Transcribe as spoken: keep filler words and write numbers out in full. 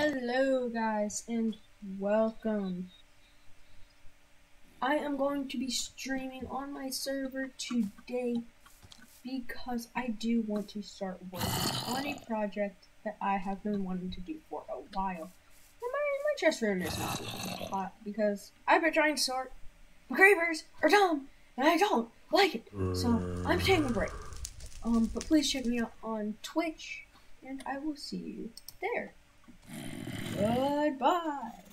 Hello guys and welcome. I am going to be streaming on my server today because I do want to start working on a project that I have been wanting to do for a while. And my, my chest room is not hot because I've been trying to start, but creepers are dumb and I don't like it. So I'm taking a break. Um, but please check me out on Twitch and I will see you there. Goodbye.